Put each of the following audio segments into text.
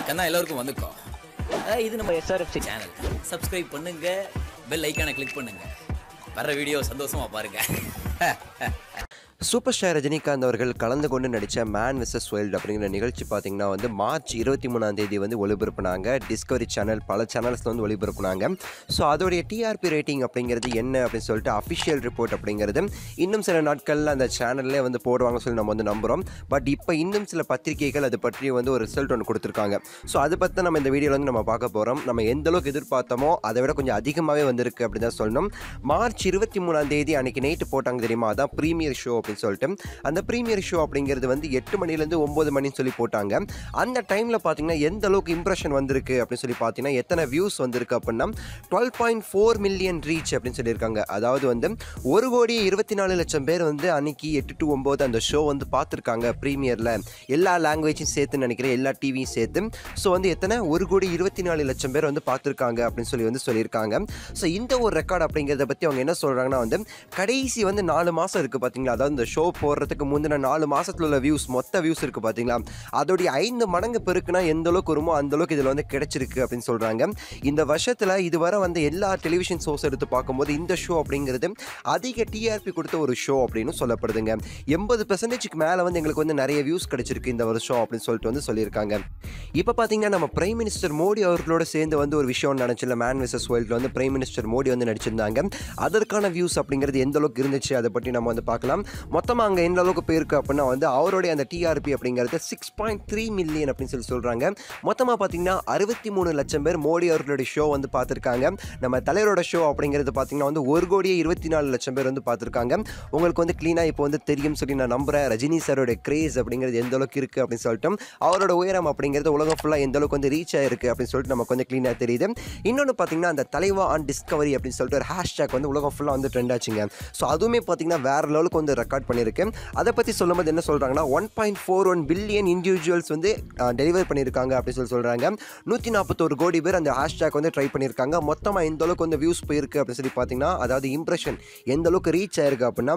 கண்ணா எல்லாருக்கும் வந்துக்கோ. இது நம்ம SRFC சேனல். சப்ஸ்கிரைப் பண்ணுங்க, பெல் ஐக்கானை கிளிக் பண்ணுங்க. வர வீடியோ சந்தோஷமா பாருங்க. சூப்பர் ஸ்டார் ரஜினிகாந்த் அவர்கள் கலந்து கொண்டு நடித்த மேன் விசஸ் வைல்ட் அப்படிங்கிற நிகழ்ச்சி பார்த்திங்கன்னா வந்து மார்ச் 23 வந்து ஒளிபரப்புனாங்க. டிஸ்கவரி சேனல் பல சேனல்ஸில் வந்து ஒளிபரப்புனாங்க. ஸோ அதோடைய டிஆர்பி ரேட்டிங் அப்படிங்கிறது என்ன அப்படின்னு சொல்லிட்டு அஃபிஷியல் ரிப்போர்ட் அப்படிங்கிறது இன்னும் சில நாட்களில் அந்த சேனல்லே வந்து போடுவாங்கன்னு சொல்லி நம்ம வந்து நம்புகிறோம். பட் இப்போ இன்னும் சில பத்திரிகைகள் அதை பற்றி வந்து ஒரு ரிசல்ட் ஒன்று கொடுத்துருக்காங்க. ஸோ அதை பற்றி நம்ம இந்த வீடியோவில் வந்து நம்ம பார்க்க போகிறோம். நம்ம எந்த அளவுக்கு எதிர்பார்த்தோமோ அதை விட கொஞ்சம் அதிகமாகவே வந்திருக்கு அப்படி தான் சொல்லணும். மார்ச் 23 அன்றைக்கி நைட்டு போட்டாங்க தெரியுமா, அதான் ப்ரீமியர் ஷோ அப்படின்னு சொல்லிட்டு. அந்த ப்ரீமியர் ஷோ அப்படிங்கிறது வந்து 8 மணிலேருந்து 9 மணின்னு சொல்லி போட்டாங்க. அந்த டைமில் பார்த்தீங்கன்னா எந்த அளவுக்கு இம்ப்ரெஷன் வந்திருக்கு அப்படின்னு சொல்லி பார்த்தீங்கன்னா எத்தனை வியூஸ் வந்திருக்கு அப்படின்னா 12.4 மில்லியன் ரீச் அப்படின்னு சொல்லியிருக்காங்க. அதாவது வந்து 1,24,00,000 பேர் வந்து அன்னைக்கு 8 to 9 அந்த ஷோ வந்து பார்த்துருக்காங்க ப்ரீமியரில். எல்லா லாங்குவேஜும் சேர்த்து நினைக்கிறேன், எல்லா டிவியும் சேர்த்து. ஸோ வந்து எத்தனை 1,24,00,000 பேர் வந்து பார்த்துருக்காங்க அப்படின்னு சொல்லி வந்து சொல்லியிருக்காங்க. ஸோ இந்த ஒரு ரெக்கார்டு அப்படிங்கிறத பற்றி அவங்க என்ன சொல்கிறாங்கன்னா வந்து கடைசி வந்து 4 மாதம் இருக்குது பார்த்தீங்களா, அதாவது இந்த ஷோ போடுறதுக்கு முந்தின 4 மாதத்தில் உள்ள வியூஸ், மொத்த வியூஸ் இருக்குது பார்த்தீங்களா, அதோடைய 5 மடங்கு பெருக்குனா எந்த அளவுக்கு வருமோ அந்த அளவுக்கு இதில் வந்து கிடைச்சிருக்கு அப்படின்னு சொல்கிறாங்க. இந்த வருஷத்தில் இதுவரை வந்து எல்லா டெலிவிஷன் ஷோஸ் எடுத்து பார்க்கும்போது இந்த ஷோ அப்படிங்கிறது அதிக டிஆர்பி கொடுத்த ஒரு ஷோ அப்படின்னு சொல்லப்படுதுங்க. 80% மேலே வந்து எங்களுக்கு வந்து நிறைய வியூஸ் கிடைச்சிருக்கு இந்த வருஷம் அப்படின்னு சொல்லிட்டு வந்து சொல்லியிருக்காங்க. இப்போ பார்த்தீங்கன்னா நம்ம பிரைம் மினிஸ்டர் மோடி அவர்களோட சேர்ந்து வந்து ஒரு விஷயம் நினச்சில்ல, மேன் விசஸ் வைல்டில் வந்து பிரைம் மினிஸ்டர் மோடி வந்து நடிச்சிருந்தாங்க. அதற்கான வியூஸ் அப்படிங்கிறது எந்த அளவுக்கு இருந்துச்சு அதை பற்றி நம்ம வந்து பார்க்கலாம். மொத்தமாக அங்கே எந்த அளவுக்கு போயிருக்கு அப்படின்னா வந்து அவருடைய அந்த டிஆர்பி அப்படிங்கிறது 6.3 மில்லியன் அப்படின்னு சொல்கிறாங்க. மொத்தமாக பார்த்தீங்கன்னா 63 லட்சம் பேர் மோடி அவர்களுடைய ஷோ வந்து பார்த்துருக்காங்க. நம்ம தலைவரோட ஷோ அப்படிங்கிறது பார்த்தீங்கன்னா வந்து 1,24,00,000 பேர் வந்து பார்த்துருக்காங்க. உங்களுக்கு வந்து க்ளீனாக இப்போ வந்து தெரியும் சொல்லி நான் நம்புகிறேன். ரஜினி சாரோட கிரேஸ் அப்படிங்கிறது எந்த அளவுக்கு இருக்குது அப்படின்னு சொல்லிட்டு, அவரோட உயரம் அப்படிங்கிறது உலகம் ஃபுல்லாக எந்த அளவுக்கு வந்து ரீச் ஆகிருக்கு அப்படின்னு சொல்லிட்டு நமக்கு வந்து க்ளீனாக தெரியுது. இன்னொன்று பார்த்தீங்கன்னா அந்த தலைவா ஆன் டிஸ்கவரி அப்படின்னு சொல்லிட்டு ஒரு ஹேஷ்டேக் வந்து உலகம் ஃபுல்லாக வந்து ட்ரெண்ட் ஆச்சுங்க. ஸோ அதுவுமே பார்த்தீங்கன்னா வேறு லெவலுக்கு வந்து ரெக்கார்ட் பண்ணியிருக்கு. அதை பற்றி சொல்லும்போது என்ன சொல்கிறாங்கன்னா 1.41 பில்லியன் இண்டிவிஜுவல்ஸ் வந்து டெலிவர் பண்ணியிருக்காங்க அப்படின்னு சொல்கிறாங்க. 141 கோடி பேர் அந்த ஹேஷ்டேக் வந்து ட்ரை பண்ணியிருக்காங்க. மொத்தமாக எந்த அளவுக்கு வந்து வியூஸ் போயிருக்கு அப்படின்னு சொல்லி பார்த்தீங்கன்னா, அதாவது இம்ப்ரெஷன் எந்த அளவுக்கு ரீச் ஆயிருக்கு அப்படின்னா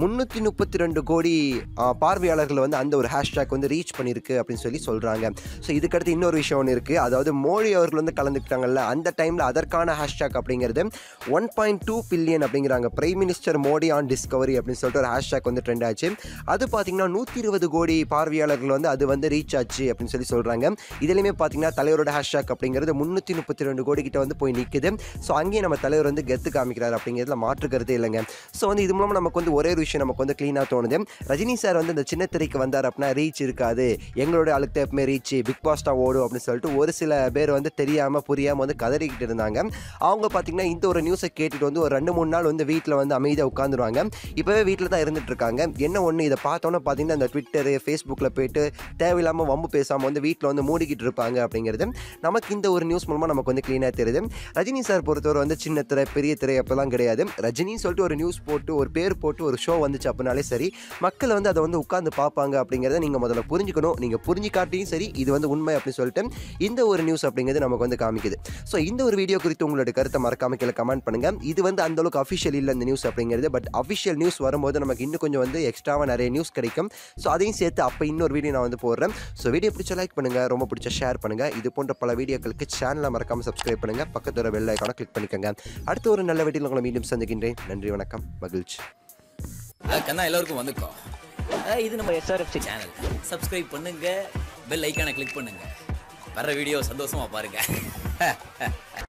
332 கோடி பார்வையாளர்கள் வந்து அந்த ஒரு ஹேஷ்டேக் வந்து ரீச் பண்ணியிருக்கு அப்படின்னு சொல்லி சொல்கிறாங்க. ஸோ இதுக்கடுத்து இன்னொரு விஷயம் ஒன்று இருக்குது. அதாவது மோடி அவர்கள் வந்து கலந்துக்கிட்டாங்கல்ல, அந்த டைமில் அதற்கான ஹேஷ்டேக் அப்படிங்கிறது 1.2 பில்லியன் அப்படிங்கிறாங்க. Prime minister Modi on Discovery அப்படின்னு சொல்லிட்டு ஒரு ஹேஷ்டேக் வந்து ட்ரெண்ட் ஆச்சு. அது பார்த்தீங்கன்னா 120 கோடி பார்வையாளர்கள் வந்து அது வந்து ரீச் ஆச்சு அப்படின்னு சொல்லி சொல்கிறாங்க. இதுலையுமே பார்த்தீங்கன்னா தலைவரோட ஹேஷ்டேக் அப்படிங்கிறது 332 கோடி கிட்ட வந்து போய் நிற்குது. ஸோ அங்கேயே நம்ம தலைவர் வந்து கெத்து காமிக்கிறார் அப்படிங்கிறதுல மாற்றுக்கிறதே இல்லைங்க. ஸோ வந்து இது மூலமாக நமக்கு வந்து ஒரே ஒரு விஷயம் நமக்கு வந்து க்ளீனாக தோணுது. ரஜினி சார் வந்து இந்த சின்ன திரைக்கு வந்தார் அப்படின்னா ரீச் இருக்காது, எங்களோட அழுத்த எப்பவுமே ரீச் பிக் பாஸ்டா ஓடும் அப்படின்னு சொல்லிட்டு ஒரு சில பேர் வந்து தெரியாமல் புரியாமல் வந்து கதறிக்கிட்டு இருந்தாங்க. அவங்க பார்த்தீங்கன்னா இந்த ஒரு நியூஸை கேட்டுட்டு வந்து ஒரு 2-3 நாள் வந்து வீட்டில் வந்து அமைதியாக உட்காந்துருவாங்க. இப்போவே வீட்டில் தான் இருந்துட்டு இருக்காங்க. என்ன ஒன்று இதை பார்த்தோன்னே பார்த்தீங்கன்னா இந்த ட்விட்டரு ஃபேஸ்புக்கில் போய்ட்டு தேவையில்லாமல் வம்பு பேசாமல் வந்து வீட்டில் வந்து மூடிக்கிட்டு இருப்பாங்க அப்படிங்கிறது நமக்கு இந்த ஒரு நியூஸ் மூலமாக நமக்கு வந்து க்ளீனாக தெரியுது. ரஜினி சார் பொறுத்தவரை வந்து சின்ன திரை பெரிய திரை அப்போலாம் கிடையாது. ரஜினின்னு சொல்லிட்டு ஒரு நியூஸ் போட்டு ஒரு பேர் போட்டு ஒரு ஷோ வந்துச்சு அப்படின்னாலே சரி, மக்கள் வந்து அதை வந்து உட்காந்து பார்ப்பாங்க அப்படிங்கிறத நீங்கள் முதல்ல புரிஞ்சுக்கணும். நீங்கள் புரிஞ்சிக்காட்டியும் சரி இது வந்து உண்மை அப்படின்னு சொல்லிட்டு இந்த ஒரு நியூஸ் அப்படிங்கிறது நமக்கு வந்து காமிக்குது. ஸோ இந்த ஒரு வீடியோ குறித்து உங்களோட கருத்தை மறக்காம கீழே கமெண்ட் பண்ணுங்கள். இது வந்து அந்தளவுக்கு அஃபிஷியல் இல்லை இந்த நியூஸ் அப்படிங்கிறது. பட் அஃபிஷியல் நியூஸ் வரும்போது நமக்கு இன்னும் கொஞ்சம் வந்து எக்ஸ்ட்ராவாக நிறைய நியூஸ் கிடைக்கும். ஸோ அதையும் சேர்த்து அப்போ இன்னொரு வீடியோ நான் வந்து போடுறேன். ஸோ வீடியோ பிடிச்ச லைக் பண்ணுங்கள், ரொம்ப பிடிச்ச ஷேர் பண்ணுங்கள். இது போன்ற பல வீடியோக்களுக்கு சேனலை மறக்காமல் சப்ஸ்கிரைப் பண்ணுங்கள், பக்கத்து வர பெல் ஐகானை கிளிக் பண்ணிக்கோங்க. அடுத்த ஒரு நல்ல வீடியோவில் உங்களை மீண்டும் சந்திக்கின்றேன். நன்றி, வணக்கம், மகிழ்ச்சி. கண்ணா எல்லாருக்கும் வந்துக்கோ. இது நம்ம SRFC சேனல். சப்ஸ்கிரைப் பண்ணுங்க, பெல் ஐக்கானை கிளிக் பண்ணுங்க. வர வீடியோ சந்தோஷமா பாருங்க.